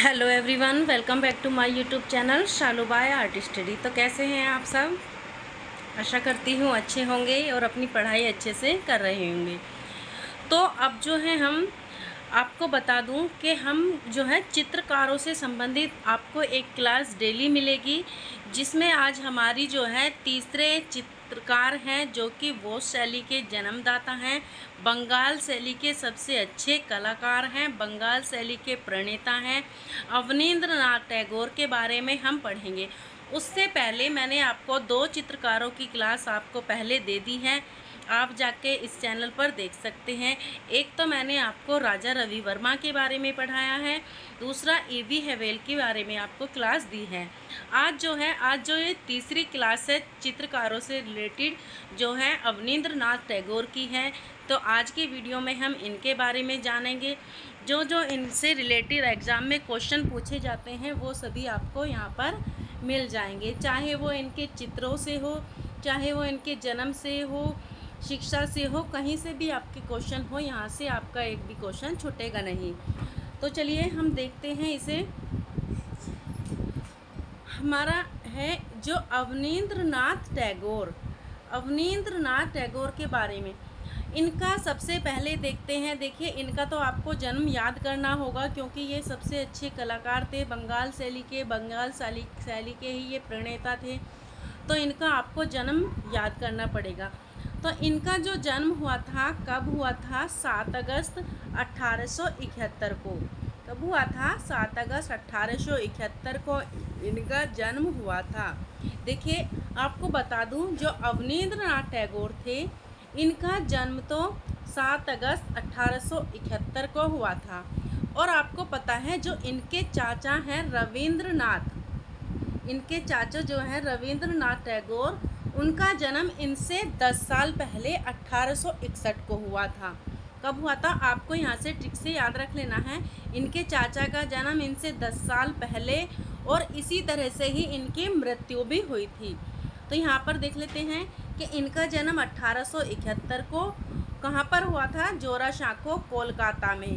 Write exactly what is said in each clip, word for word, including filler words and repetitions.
Hello everyone, welcome back to my YouTube channel Shalubai art study. तो कैसे हैं आप सब? आशा करती हूँ अच्छे होंगे और अपनी पढ़ाई अच्छे से कर रहे होंगे। तो अब जो है हम आपको बता दूं कि हम जो है चित्रकारों से संबंधित आपको एक क्लास डेली मिलेगी, जिसमें आज हमारी जो है तीसरे चित्रकार हैं जो कि वो शैली के जन्मदाता हैं, बंगाल शैली के सबसे अच्छे कलाकार हैं, बंगाल शैली के प्रणेता हैं। अवनींद्र नाथ टैगोर के बारे में हम पढ़ेंगे। उससे पहले मैंने आपको दो चित्रकारों की क्लास आपको पहले दे दी है, आप जाके इस चैनल पर देख सकते हैं। एक तो मैंने आपको राजा रवि वर्मा के बारे में पढ़ाया है, दूसरा ई वी हेवेल के बारे में आपको क्लास दी है। आज जो है आज जो ये तीसरी क्लास है चित्रकारों से रिलेटेड, जो है अवनींद्र नाथ टैगोर की है। तो आज के वीडियो में हम इनके बारे में जानेंगे। जो जो इनसे रिलेटेड एग्ज़ाम में क्वेश्चन पूछे जाते हैं वो सभी आपको यहाँ पर मिल जाएंगे, चाहे वो इनके चित्रों से हो, चाहे वो इनके जन्म से हो, शिक्षा से हो, कहीं से भी आपके क्वेश्चन हो, यहाँ से आपका एक भी क्वेश्चन छूटेगा नहीं। तो चलिए हम देखते हैं इसे। हमारा है जो अवनींद्र नाथ टैगोर, अवनींद्र नाथ टैगोर के बारे में इनका सबसे पहले देखते हैं। देखिए, इनका तो आपको जन्म याद करना होगा क्योंकि ये सबसे अच्छे कलाकार थे, बंगाल शैली के बंगाल शैली शैली के ही ये प्रणेता थे। तो इनका आपको जन्म याद करना पड़ेगा। तो इनका जो जन्म हुआ था, कब हुआ था? सात अगस्त अट्ठारह सौ इकहत्तर को। कब हुआ था? सात अगस्त अट्ठारह सौ इकहत्तर को इनका जन्म हुआ था। देखिए, आपको बता दूं, जो अवनींद्र नाथ टैगोर थे, इनका जन्म तो सात अगस्त अट्ठारह सौ इकहत्तर को हुआ था। और आपको पता है जो इनके चाचा हैं रविंद्रनाथ, इनके चाचा जो हैं रविंद्रनाथ टैगोर, उनका जन्म इनसे दस साल पहले अट्ठारह सौ इकसठ को हुआ था। कब हुआ था? आपको यहाँ से ट्रिक से याद रख लेना है। इनके चाचा का जन्म इनसे दस साल पहले, और इसी तरह से ही इनकी मृत्यु भी हुई थी। तो यहाँ पर देख लेते हैं कि इनका जन्म अट्ठारह सौ इकहत्तर को कहाँ पर हुआ था? जोरासांको, कोलकाता में।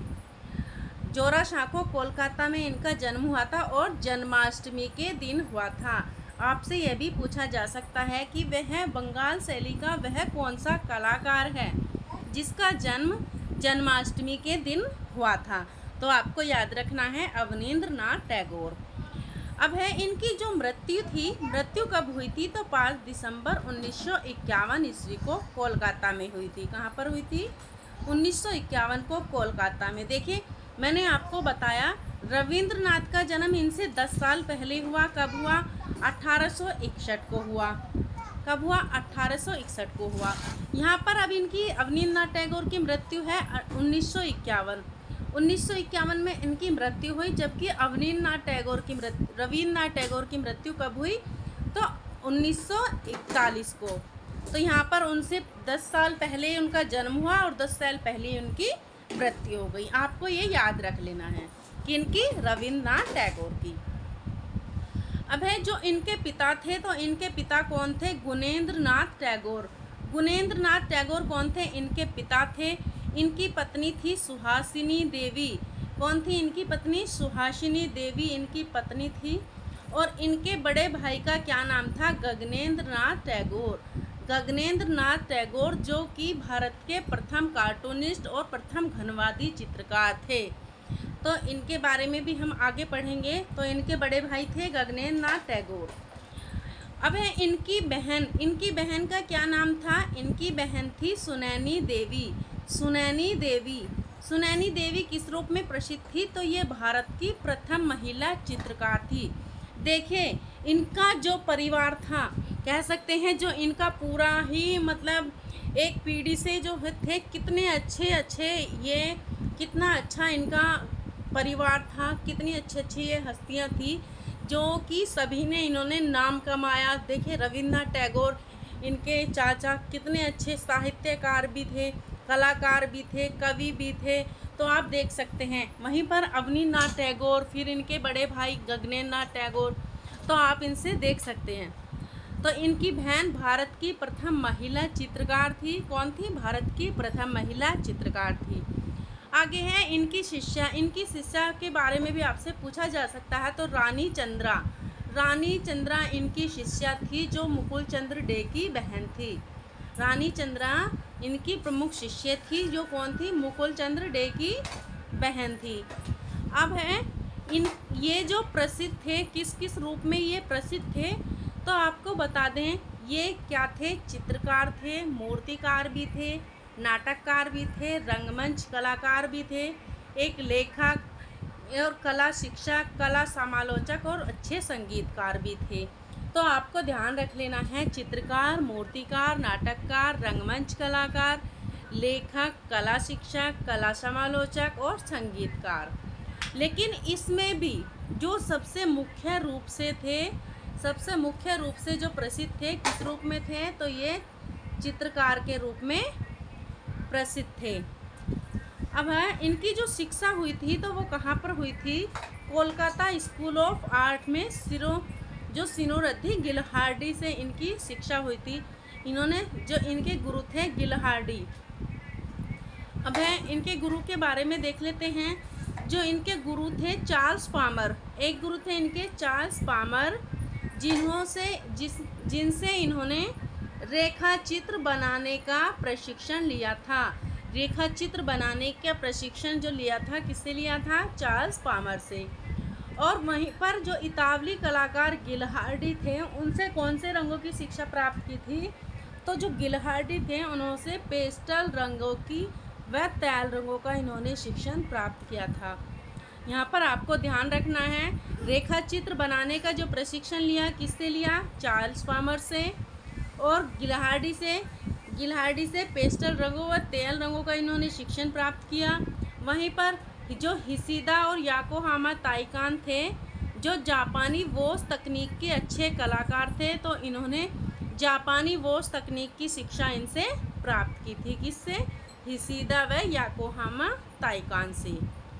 जोरासांको, कोलकाता में इनका जन्म हुआ था और जन्माष्टमी के दिन हुआ था। आपसे यह भी पूछा जा सकता है कि वह बंगाल शैली का वह कौन सा कलाकार है जिसका जन्म जन्माष्टमी के दिन हुआ था? तो आपको याद रखना है अवनींद्र नाथ टैगोर। अब है इनकी जो मृत्यु थी, मृत्यु कब हुई थी? तो पाँच दिसंबर उन्नीस सौ इक्यावन ईस्वी को कोलकाता में हुई थी। कहाँ पर हुई थी? उन्नीस सौ इक्यावन को कोलकाता में। देखिए, मैंने आपको बताया रविंद्रनाथ का जन्म इनसे दस साल पहले हुआ। कब हुआ? अट्ठारह सौ इकसठ को हुआ। कब हुआ? अट्ठारह सौ इकसठ को हुआ। यहाँ पर अब इनकी अवनींद्र नाथ टैगोर की मृत्यु है उन्नीस सौ इक्यावन उन्नीस सौ इक्यावन में इनकी मृत्यु हुई, जबकि अवनींद्र नाथ टैगोर की मृत्यु रविंद्र नाथ टैगोर की मृत्यु कब हुई? तो उन्नीस सौ इकतालीस को। तो यहाँ पर उनसे दस साल पहले उनका जन्म हुआ और दस साल पहले उनकी मृत्यु हो गई। आपको ये याद रख लेना है कि इनकी रविंद्र नाथ टैगोर की। अब है जो इनके पिता थे, तो इनके पिता कौन थे? गुणेंद्र नाथ टैगोर। गुणेंद्र नाथ टैगोर कौन थे? इनके पिता थे। इनकी पत्नी थी सुहासिनी देवी। कौन थी इनकी पत्नी? सुहासिनी देवी इनकी पत्नी थी। और इनके बड़े भाई का क्या नाम था? गगनेंद्र नाथ टैगोर। गगनेंद्र नाथ टैगोर जो कि भारत के प्रथम कार्टूनिस्ट और प्रथम घनवादी चित्रकार थे। तो इनके बारे में भी हम आगे पढ़ेंगे। तो इनके बड़े भाई थे गगनेंद्र नाथ टैगोर। अब है इनकी बहन, इनकी बहन का क्या नाम था? इनकी बहन थी सुनैनी देवी। सुनैनी देवी सुनैनी देवी किस रूप में प्रसिद्ध थी? तो ये भारत की प्रथम महिला चित्रकार थी। देखिए, इनका जो परिवार था, कह सकते हैं जो इनका पूरा ही मतलब एक पीढ़ी से जो थे, कितने अच्छे अच्छे ये कितना अच्छा इनका परिवार था, कितनी अच्छी अच्छी ये हस्तियाँ थी जो कि सभी ने इन्होंने नाम कमाया। देखिए, रविंद्रनाथ टैगोर इनके चाचा कितने अच्छे साहित्यकार भी थे, कलाकार भी थे, कवि भी थे। तो आप देख सकते हैं। वहीं पर अवनींद्र नाथ टैगोर, फिर इनके बड़े भाई गगनेंद्र नाथ टैगोर, तो आप इनसे देख सकते हैं। तो इनकी बहन भारत की प्रथम महिला चित्रकार थी। कौन थी? भारत की प्रथम महिला चित्रकार थी। आगे है इनकी शिष्या। इनकी शिष्या के बारे में भी आपसे पूछा जा सकता है। तो रानी चंद्रा, रानी चंद्रा इनकी शिष्या थी जो मुकुल चंद्र डे की बहन थी। रानी चंद्रा इनकी प्रमुख शिष्य थी जो कौन थी? मुकुल चंद्र डे की बहन थी। अब है इन ये जो प्रसिद्ध थे, किस किस रूप में ये प्रसिद्ध थे? तो आपको बता दें, ये क्या थे? चित्रकार थे, मूर्तिकार भी थे, नाटककार भी थे, रंगमंच कलाकार भी थे, एक लेखक और कला शिक्षक, कला समालोचक और अच्छे संगीतकार भी थे। तो आपको ध्यान रख लेना है, चित्रकार, मूर्तिकार, नाटककार, रंगमंच कलाकार, लेखक, कला शिक्षक, कला समालोचक और संगीतकार। लेकिन इसमें भी जो सबसे मुख्य रूप से थे, सबसे मुख्य रूप से जो प्रसिद्ध थे, किस रूप में थे? तो ये चित्रकार के रूप में प्रसिद्ध थे। अब है इनकी जो शिक्षा हुई थी तो वो कहाँ पर हुई थी? कोलकाता स्कूल ऑफ आर्ट में सिरो जो सिनोरथी गिलहार्डी से इनकी शिक्षा हुई थी। इन्होंने जो इनके गुरु थे गिलहार्डी। अब है इनके गुरु के बारे में देख लेते हैं। जो इनके गुरु थे चार्ल्स पामर, एक गुरु थे इनके चार्ल्स पामर, जिन्हों से जिस जिनसे इन्होंने रेखा चित्र बनाने का प्रशिक्षण लिया था। रेखा चित्र बनाने का प्रशिक्षण जो लिया था, किससे लिया था? चार्ल्स पामर से। और वहीं पर जो इतावली कलाकार गिलहार्डी थे, उनसे कौन से रंगों की शिक्षा प्राप्त की थी? तो जो गिलहार्डी थे उन्होंने पेस्टल रंगों की व तैल रंगों का इन्होंने शिक्षण प्राप्त किया था। यहाँ पर आपको ध्यान रखना है, रेखा चित्र बनाने का जो प्रशिक्षण लिया, किससे लिया? चार्ल्स पामर से। और गिलहार्डी से गिलहार्डी से पेस्टल रंगों व तेल रंगों का इन्होंने शिक्षण प्राप्त किया। वहीं पर जो हिसिदा और याकोहामा ताइकान थे, जो जापानी वॉश तकनीक के अच्छे कलाकार थे, तो इन्होंने जापानी वॉश तकनीक की शिक्षा इनसे प्राप्त की थी। किससे? हिसिदा व याकोहामा ताइकान से।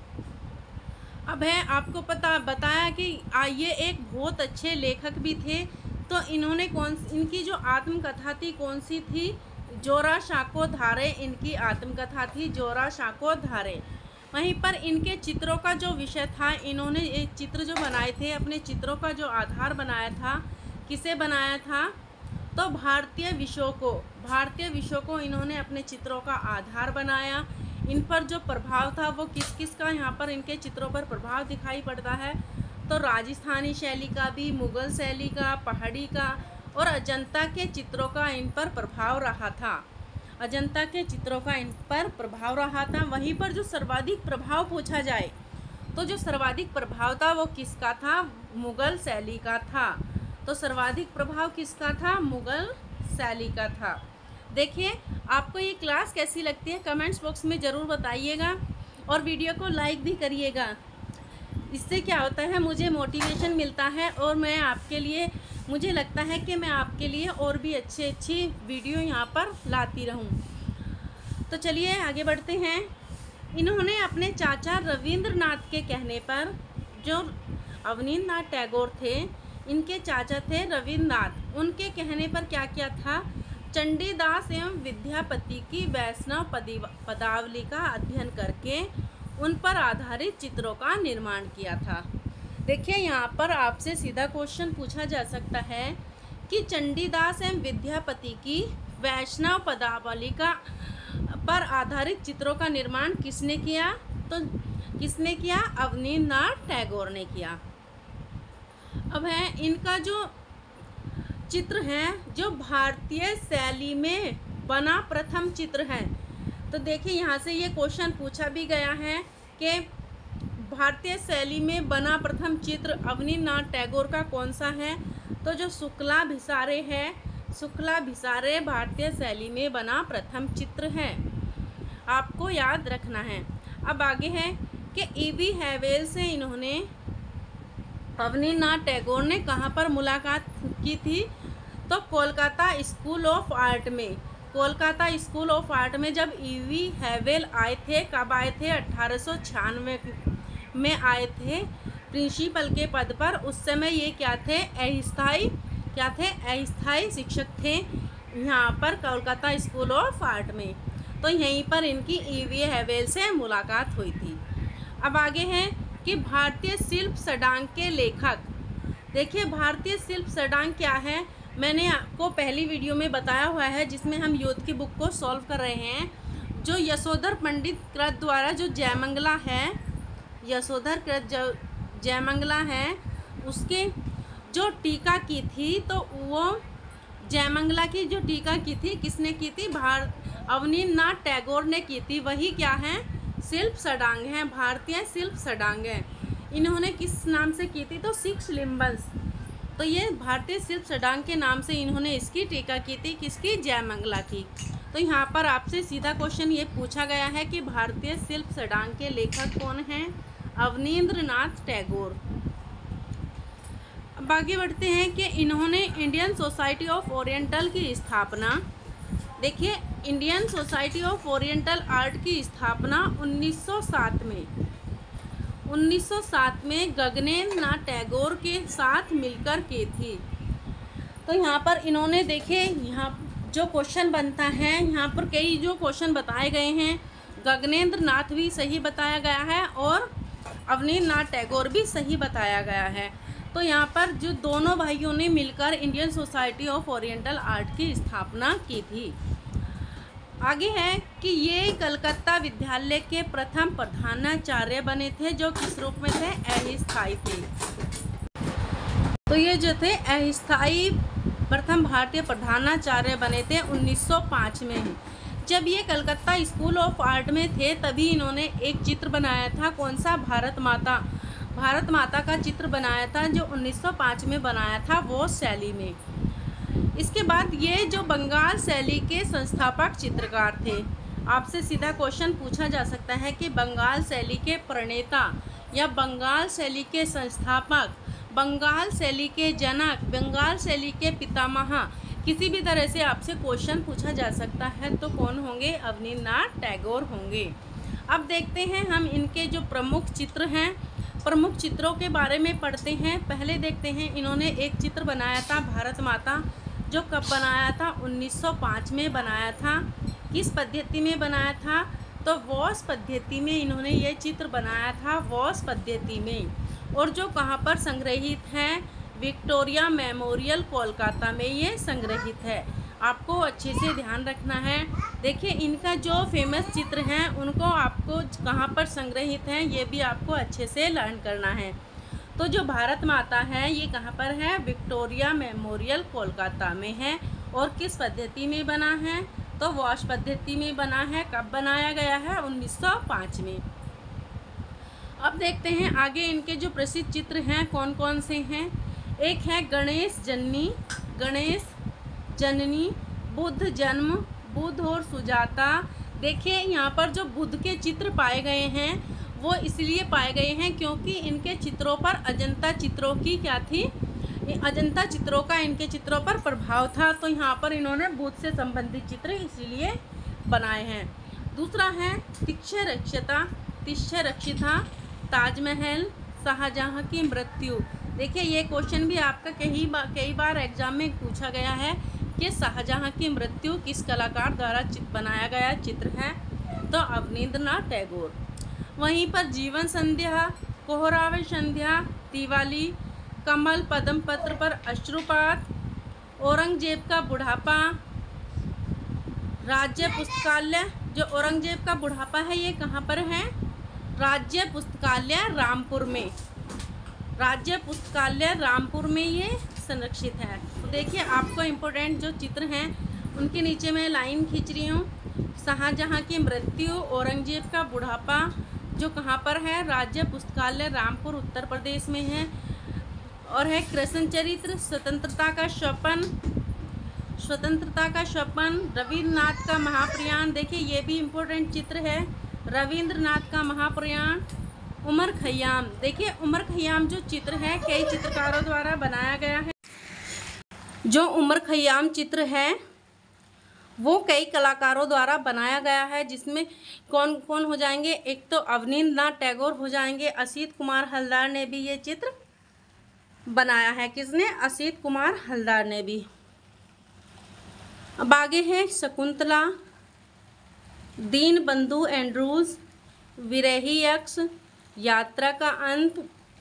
अब है आपको पता बताया कि ये एक बहुत अच्छे लेखक भी थे। तो इन्होंने कौन इनकी जो आत्मकथा थी कौन सी थी? जोरा शाको धारे इनकी आत्मकथा थी, जोरा शाको धारे। वहीं पर इनके चित्रों का जो विषय था, इन्होंने एक चित्र जो बनाए थे, अपने चित्रों का जो आधार बनाया था, किसे बनाया था? तो भारतीय विषयों को भारतीय विषयों को इन्होंने अपने चित्रों का आधार बनाया। इन पर जो प्रभाव था वो किस किस का यहाँ पर इनके चित्रों पर प्रभाव दिखाई पड़ता है? तो राजस्थानी शैली का भी, मुग़ल शैली का, पहाड़ी का और अजंता के चित्रों का इन पर प्रभाव रहा था। अजंता के चित्रों का इन पर प्रभाव रहा था। वहीं पर जो सर्वाधिक प्रभाव पूछा जाए तो जो सर्वाधिक प्रभाव था वो किसका था? मुग़ल शैली का था। तो सर्वाधिक प्रभाव किसका था? मुग़ल शैली का था। देखिए आपको ये क्लास कैसी लगती है कमेंट्स बॉक्स में ज़रूर बताइएगा और वीडियो को लाइक भी करिएगा। इससे क्या होता है, मुझे मोटिवेशन मिलता है और मैं आपके लिए, मुझे लगता है कि मैं आपके लिए और भी अच्छी अच्छी वीडियो यहाँ पर लाती रहूँ। तो चलिए आगे बढ़ते हैं। इन्होंने अपने चाचा रविंद्रनाथ के कहने पर, जो अवनींद्रनाथ टैगोर थे, इनके चाचा थे रविंद्रनाथ, उनके कहने पर क्या किया था? चंडीदास एवं विद्यापति की वैष्णव पदावली का अध्ययन करके उन पर आधारित चित्रों का निर्माण किया था। देखिए यहाँ पर आपसे सीधा क्वेश्चन पूछा जा सकता है कि चंडीदास एवं विद्यापति की वैष्णव पदावली का पर आधारित चित्रों का निर्माण किसने किया? तो किसने किया? अवनींद्रनाथ टैगोर ने किया। अब है इनका जो चित्र है, जो भारतीय शैली में बना प्रथम चित्र है। तो देखिए यहाँ से ये क्वेश्चन पूछा भी गया है कि भारतीय शैली में बना प्रथम चित्र अवनींद्रनाथ टैगोर का कौन सा है? तो जो शुक्लाभिसारे है, शुक्लाभिसारे भारतीय शैली में बना प्रथम चित्र है, आपको याद रखना है। अब आगे है कि ईवी हैवेल से इन्होंने, अवनींद्रनाथ टैगोर ने कहाँ पर मुलाकात की थी? तो कोलकाता स्कूल ऑफ आर्ट में। कोलकाता स्कूल ऑफ आर्ट में जब ईवी हैवेल आए थे, कब आए थे? अट्ठारह सौ छियानवे में आए थे प्रिंसिपल के पद पर। उस समय ये क्या थे? अस्थाई क्या थे? अस्थाई शिक्षक थे यहाँ पर कोलकाता स्कूल ऑफ आर्ट में। तो तो यहीं पर इनकी ई वी हैवेल से मुलाकात हुई थी। अब आगे है कि भारतीय शिल्प षडांग के लेखक। देखिए भारतीय शिल्प षडांग क्या है, मैंने आपको पहली वीडियो में बताया हुआ है जिसमें हम यूथ की बुक को सॉल्व कर रहे हैं। जो यशोधर पंडित कृत द्वारा जो जयमंगला है, यशोधर कृत जो जयमंगला है उसके जो टीका की थी, तो वो जयमंगला की जो टीका की थी किसने की थी, भार अवनींद्रनाथ टैगोर ने की थी। वही क्या है, शिल्प षडांग है, भारतीय शिल्प षडांग है। इन्होंने किस नाम से की थी, तो सिक्स लिम्बल्स। तो ये भारतीय शिल्प षडांग के नाम से इन्होंने इसकी टीका की थी, किसकी, जयमंगला की। तो यहाँ पर आपसे सीधा क्वेश्चन ये पूछा गया है कि भारतीय शिल्प षडांग के लेखक कौन हैं, अवनींद्रनाथ टैगोर। अब आगे बढ़ते हैं कि इन्होंने इंडियन सोसाइटी ऑफ ओरिएंटल की स्थापना, देखिए Indian society of oriental art की स्थापना उन्नीस सौ सात में उन्नीस सौ सात में गगनेंद्र नाथ टैगोर के साथ मिलकर की थी। तो यहाँ पर इन्होंने, देखिए यहाँ जो क्वेश्चन बनता है, यहाँ पर कई जो क्वेश्चन बताए गए हैं, गगनेंद्र नाथ भी सही बताया गया है और अवनींद्र नाथ टैगोर भी सही बताया गया है। तो यहाँ पर जो दोनों भाइयों ने मिलकर Indian society of oriental art की स्थापना की थी। आगे है कि ये कलकत्ता विद्यालय के प्रथम प्रधानाचार्य बने थे, जो किस रूप में थे, अस्थायी थे। तो ये जो थे अस्थायी प्रथम भारतीय प्रधानाचार्य बने थे उन्नीस सौ पाँच में। जब ये कलकत्ता स्कूल ऑफ आर्ट में थे तभी इन्होंने एक चित्र बनाया था, कौन सा, भारत माता भारत माता का चित्र बनाया था, जो उन्नीस सौ पाँच में बनाया था, वो शैली में। इसके बाद ये जो बंगाल शैली के संस्थापक चित्रकार थे। आपसे सीधा क्वेश्चन पूछा जा सकता है कि बंगाल शैली के प्रणेता या बंगाल शैली के संस्थापक, बंगाल शैली के जनक, बंगाल शैली के पितामह, किसी भी तरह से आपसे क्वेश्चन पूछा जा सकता है तो कौन होंगे, अवनींद्रनाथ टैगोर होंगे। अब देखते हैं हम इनके जो प्रमुख चित्र हैं, प्रमुख चित्रों के बारे में पढ़ते हैं। पहले देखते हैं इन्होंने एक चित्र बनाया था भारत माता, जो कब बनाया था, उन्नीस सौ पाँच में बनाया था। किस पद्धति में बनाया था, तो वॉश पद्धति में इन्होंने ये चित्र बनाया था, वॉश पद्धति में। और जो कहाँ पर संग्रहित है, विक्टोरिया मेमोरियल कोलकाता में ये संग्रहित है। आपको अच्छे से ध्यान रखना है। देखिए इनका जो फेमस चित्र हैं उनको आपको कहाँ पर संग्रहित हैं ये भी आपको अच्छे से लर्न करना है। तो जो भारत माता है ये कहाँ पर है, विक्टोरिया मेमोरियल कोलकाता में है। और किस पद्धति में बना है, तो वॉश पद्धति में बना है। कब बनाया गया है, उन्नीस सौ पाँच में। अब देखते हैं आगे इनके जो प्रसिद्ध चित्र हैं कौन कौन से हैं। एक है गणेश जननी, गणेश जननी, बुद्ध जन्म, बुद्ध और सुजाता। देखिए यहाँ पर जो बुद्ध के चित्र पाए गए हैं वो इसलिए पाए गए हैं क्योंकि इनके चित्रों पर अजंता चित्रों की क्या थी, अजंता चित्रों का इनके चित्रों पर प्रभाव था। तो यहाँ पर इन्होंने बुद्ध से संबंधित चित्र इसलिए बनाए हैं। दूसरा है तिक्ष रक्षिता, तिक्ष रक्षिता, ताजमहल, शाहजहाँ की मृत्यु। देखिए ये क्वेश्चन भी आपका कई बार कई बार एग्जाम में पूछा गया है कि शाहजहाँ की मृत्यु किस कलाकार द्वारा बनाया गया चित्र है, तो अवनींद्रनाथ टैगोर। वहीं पर जीवन संध्या, कोहरावे संध्या, दिवाली, कमल पद्म पत्र पर अश्रुपात, औरंगजेब का बुढ़ापा, राज्य पुस्तकालय। जो औरंगजेब का बुढ़ापा है ये कहाँ पर है, राज्य पुस्तकालय रामपुर में, राज्य पुस्तकालय रामपुर में ये संरक्षित है। तो देखिए आपको इम्पोर्टेंट जो चित्र हैं उनके नीचे मैं लाइन खींच रही हूँ। शाहजहाँ की मृत्यु, औरंगजेब का बुढ़ापा जो कहाँ पर है, राज्य पुस्तकालय रामपुर उत्तर प्रदेश में है। और है कृष्ण चरित्र, स्वतंत्रता का स्वप्न, स्वतंत्रता का स्वप्न, रविन्द्रनाथ का महाप्रयाण। देखिए ये भी इम्पोर्टेंट चित्र है, रविन्द्रनाथ का महाप्रयाण। उमर खयाम, देखिए उमर खयाम जो चित्र है कई चित्रकारों द्वारा बनाया गया है। जो उमर खयाम चित्र है वो कई कलाकारों द्वारा बनाया गया है, जिसमें कौन कौन हो जाएंगे, एक तो अवनींद्रनाथ टैगोर हो जाएंगे, असित कुमार हलदार ने भी ये चित्र बनाया है। किसने, असित कुमार हलदार ने भी। अब आगे है शकुंतला, दीनबंधु एंड्रूज, विरही यक्ष, यात्रा का अंत,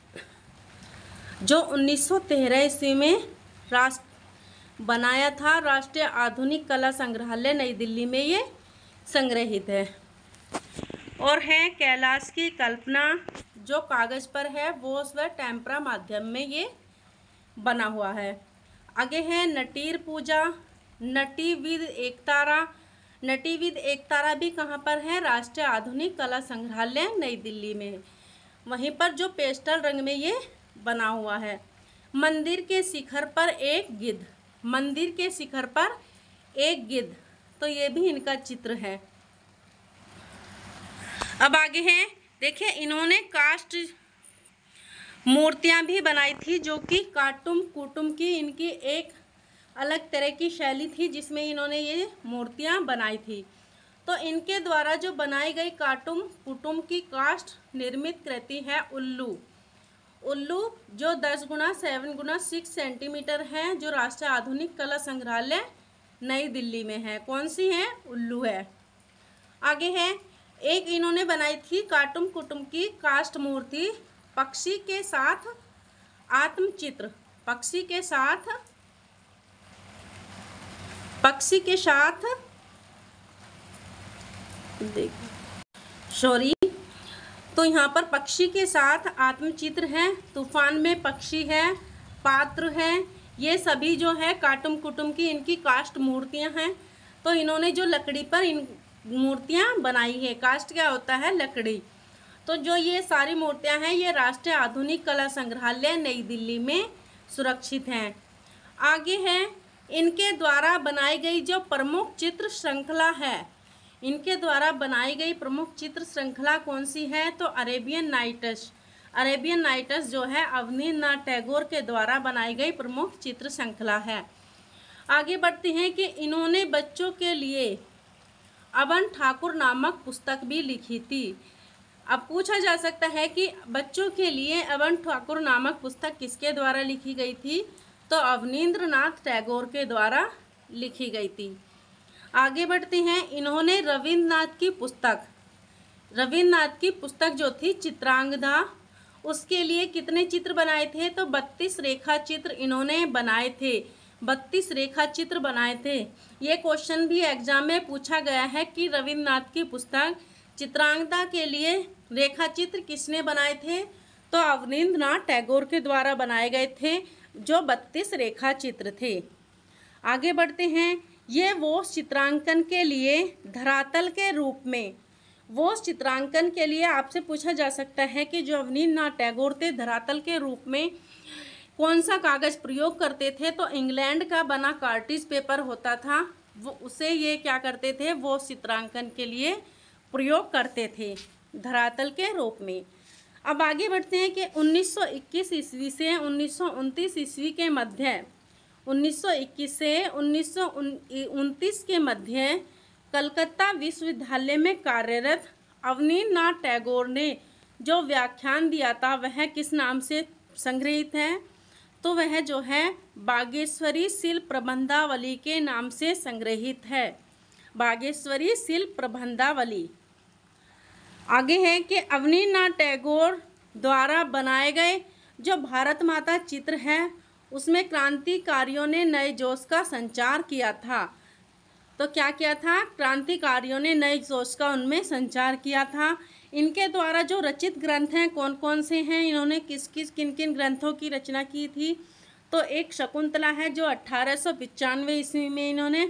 जो उन्नीस सौ तेरह ईस्वी में राष्ट्र बनाया था। राष्ट्रीय आधुनिक कला संग्रहालय नई दिल्ली में ये संग्रहित है। और है कैलाश की कल्पना, जो कागज़ पर है वो उस व टेम्परा माध्यम में ये बना हुआ है। आगे है नटीर पूजा, नटीविद एकतारा। नटीविद एकतारा भी कहाँ पर है? राष्ट्रीय आधुनिक कला संग्रहालय नई दिल्ली में। वहीं पर जो पेस्टल रंग में ये बना हुआ है। मंदिर के शिखर पर एक गिद्ध, मंदिर के शिखर पर एक गिद्ध, तो ये भी इनका चित्र है। अब आगे हैं, देखिए इन्होंने कास्ट मूर्तियां भी बनाई थी, जो कि काटुम कुटुम की इनकी एक अलग तरह की शैली थी, जिसमें इन्होंने ये मूर्तियां बनाई थी। तो इनके द्वारा जो बनाई गई काटुम कुटुम की कास्ट निर्मित कृति है उल्लू। उल्लू जो दस गुना सेवन गुना सिक्स सेंटीमीटर है, जो राष्ट्रीय आधुनिक कला संग्रहालय नई दिल्ली में है। कौन सी है? उल्लू है। आगे है, एक इन्होंने बनाई थी काटुम कुटुम की कास्ट मूर्ति, पक्षी के साथ आत्मचित्र, पक्षी के साथ पक्षी के साथ सॉरी तो यहाँ पर पक्षी के साथ आत्मचित्र है, तूफान में पक्षी है, पात्र है, ये सभी जो है काटुम कुटुम की इनकी कास्ट मूर्तियाँ हैं। तो इन्होंने जो लकड़ी पर इन मूर्तियाँ बनाई है, कास्ट क्या होता है? लकड़ी। तो जो ये सारी मूर्तियाँ हैं ये राष्ट्रीय आधुनिक कला संग्रहालय नई दिल्ली में सुरक्षित हैं। आगे है, इनके द्वारा बनाई गई जो प्रमुख चित्र श्रृंखला है, इनके द्वारा बनाई गई प्रमुख चित्र श्रृंखला कौन सी है? तो अरेबियन नाइट्स। अरेबियन नाइट्स जो है अवनींद्रनाथ टैगोर के द्वारा बनाई गई प्रमुख चित्र श्रृंखला है। आगे बढ़ते हैं कि इन्होंने बच्चों के लिए अवन ठाकुर नामक पुस्तक भी लिखी थी। अब पूछा जा सकता है कि बच्चों के लिए अवन ठाकुर नामक पुस्तक किसके द्वारा लिखी गई थी? तो अवनींद्रनाथ टैगोर के द्वारा लिखी गई थी। आगे बढ़ते हैं, इन्होंने रविन्द्रनाथ की पुस्तक रविन्द्रनाथ की पुस्तक जो थी चित्रांगदा, उसके लिए कितने चित्र बनाए थे? तो बत्तीस रेखा चित्र इन्होंने बनाए थे, बत्तीस रेखा चित्र बनाए थे। ये क्वेश्चन भी एग्जाम में पूछा गया है कि रविन्द्रनाथ की पुस्तक चित्रांगदा के लिए रेखा चित्र किसने बनाए थे? तो अवनींद्रनाथ टैगोर के द्वारा बनाए गए थे, जो बत्तीस रेखा चित्र थे। आगे बढ़ते हैं, ये वो चित्रांकन के लिए धरातल के रूप में वो चित्रांकन के लिए आपसे पूछा जा सकता है कि जो अवनींद्रनाथ टैगोर थे धरातल के रूप में कौन सा कागज़ प्रयोग करते थे? तो इंग्लैंड का बना कार्टिज पेपर होता था, वो उसे ये क्या करते थे? वो चित्रांकन के लिए प्रयोग करते थे धरातल के रूप में। अब आगे बढ़ते हैं कि उन्नीस सौ इक्कीस ईस्वी से उन्नीस सौ उनतीस ईस्वी के मध्य उन्नीस सौ इक्कीस से उन्नीस सौ उनतीस के मध्य कलकत्ता विश्वविद्यालय में कार्यरत अवनींद्रनाथ टैगोर ने जो व्याख्यान दिया था वह किस नाम से संग्रहित है? तो वह जो है बागेश्वरी शिल्प प्रबंधावली के नाम से संग्रहित है, बागेश्वरी शिल्प प्रबंधावली। आगे है कि अवनींद्रनाथ टैगोर द्वारा बनाए गए जो भारत माता चित्र है उसमें क्रांतिकारियों ने नए जोश का संचार किया था। तो क्या किया था? क्रांतिकारियों ने नए जोश का उनमें संचार किया था। इनके द्वारा जो रचित ग्रंथ हैं कौन कौन से हैं, इन्होंने किस किस किन किन ग्रंथों की रचना की थी? तो एक शकुंतला है जो अट्ठारह सौ पचानवे ईस्वी में इन्होंने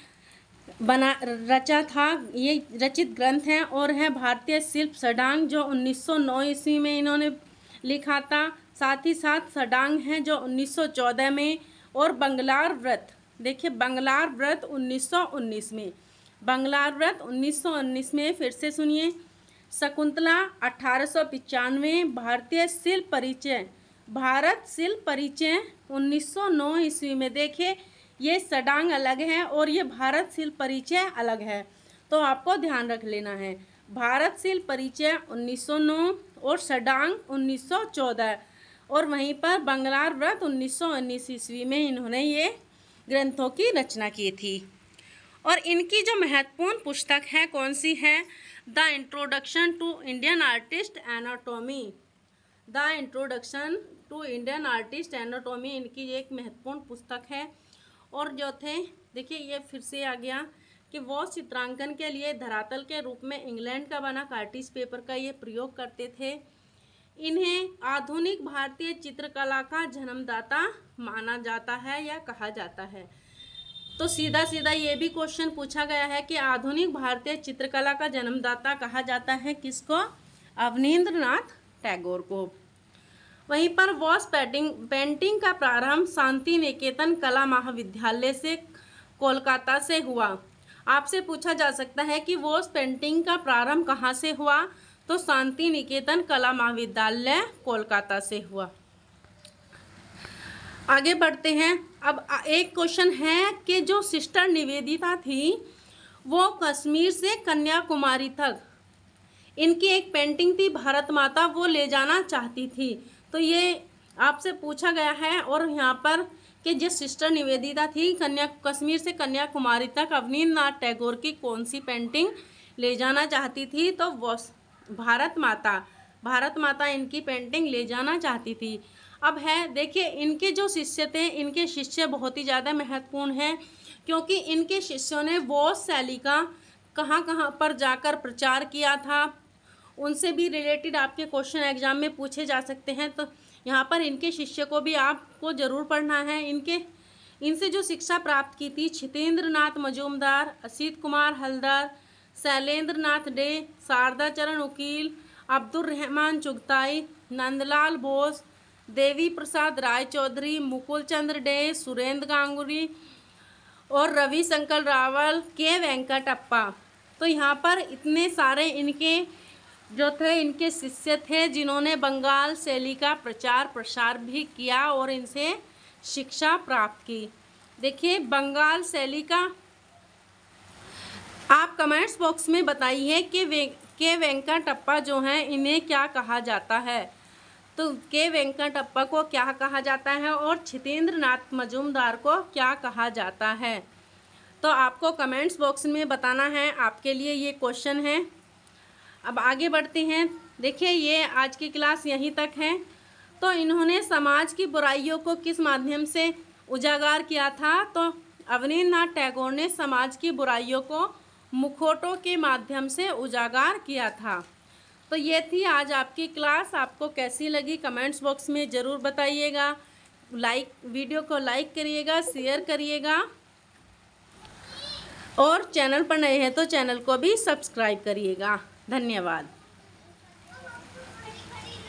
बना रचा था, ये रचित ग्रंथ हैं। और है भारतीय शिल्प षडांग जो उन्नीस सौ नौ ईस्वी में इन्होंने लिखा था। साथ ही साथ षडांग हैं जो उन्नीस सौ चौदह में। और बंगलार व्रत, देखिए बंगलार व्रत उन्नीस सौ उन्नीस में, बंगलार व्रत उन्नीस सौ उन्नीस में। फिर से सुनिए, शकुंतला अट्ठारह सौ पचानवे, भारतीय शिल्प परिचय भारत शिल्प परिचय उन्नीस सौ नौ ईस्वी में। देखिए ये षडांग अलग है और ये भारत शिल्प परिचय अलग है, तो आपको ध्यान रख लेना है। भारत शिल्प परिचय उन्नीस सौ नौ और षडांग उन्नीस सौ चौदह। और वहीं पर बंगलार व्रत उन्नीस सौ उन्नीस ईस्वी में इन्होंने ये ग्रंथों की रचना की थी। और इनकी जो महत्वपूर्ण पुस्तक है कौन सी है? The introduction to Indian artist anatomy. The introduction to Indian artist anatomy इनकी एक महत्वपूर्ण पुस्तक है। और जो थे देखिए ये फिर से आ गया कि वो चित्रांकन के लिए धरातल के रूप में इंग्लैंड का बना कार्टिज पेपर का ये प्रयोग करते थे। इन्हें आधुनिक भारतीय चित्रकला का जन्मदाता माना जाता है या कहा जाता है। तो सीधा सीधा ये भी क्वेश्चन पूछा गया है कि आधुनिक भारतीय चित्रकला का जन्मदाता कहा जाता है किसको? अवनींद्रनाथ टैगोर को। वहीं पर वॉस पेंटिंग पेंटिंग का प्रारंभ शांति निकेतन कला महाविद्यालय से कोलकाता से हुआ। आपसे पूछा जा सकता है कि वॉस पेंटिंग का प्रारंभ कहाँ से हुआ? तो शांति निकेतन कला महाविद्यालय कोलकाता से हुआ। आगे बढ़ते हैं। अब एक क्वेश्चन है कि जो सिस्टर निवेदिता थी वो कश्मीर से कन्याकुमारी तक इनकी एक पेंटिंग थी भारत माता, वो ले जाना चाहती थी। तो ये आपसे पूछा गया है। और यहाँ पर कि जो सिस्टर निवेदिता थी कन्या कश्मीर से कन्याकुमारी तक अवनींद्रनाथ टैगोर की कौन सी पेंटिंग ले जाना चाहती थी? तो वो भारत माता भारत माता इनकी पेंटिंग ले जाना चाहती थी। अब है देखिए इनके जो शिष्य थे, इनके शिष्य बहुत ही ज़्यादा महत्वपूर्ण हैं क्योंकि इनके शिष्यों ने वॉस शैली का कहाँ कहाँ पर जाकर प्रचार किया था। उनसे भी रिलेटेड आपके क्वेश्चन एग्जाम में पूछे जा सकते हैं। तो यहाँ पर इनके शिष्य को भी आपको ज़रूर पढ़ना है। इनके इनसे जो शिक्षा प्राप्त की थी छितेंद्र नाथ मजूमदार, असित कुमार हलदर, शैलेंद्र नाथ डे, शारदा चरण उकील, अब्दुल रहमान चुगताई, नंदलाल बोस, देवी प्रसाद राय चौधरी, मुकुल चंद्र डे, सुरेंद्र गांगुली और रवि शंकर रावल, के वेंकटप्पा। तो यहाँ पर इतने सारे इनके जो थे इनके शिष्य थे जिन्होंने बंगाल शैली का प्रचार प्रसार भी किया और इनसे शिक्षा प्राप्त की। देखिए बंगाल शैली का आप कमेंट्स बॉक्स में बताइए कि वे के वेंकटप्पा जो हैं इन्हें क्या कहा जाता है। तो के वेंकटप्पा को क्या कहा जाता है और छितेंद्र नाथ मजूमदार को क्या कहा जाता है? तो आपको कमेंट्स बॉक्स में बताना है। आपके लिए ये क्वेश्चन है। अब आगे बढ़ते हैं। देखिए ये आज की क्लास यहीं तक है। तो इन्होंने समाज की बुराइयों को किस माध्यम से उजागर किया था? तो अवनींद्रनाथ टैगोर ने समाज की बुराइयों को मुखौटों के माध्यम से उजागर किया था। तो ये थी आज आपकी क्लास। आपको कैसी लगी कमेंट्स बॉक्स में ज़रूर बताइएगा। लाइक वीडियो को लाइक करिएगा, शेयर करिएगा और चैनल पर नए हैं तो चैनल को भी सब्सक्राइब करिएगा। धन्यवाद।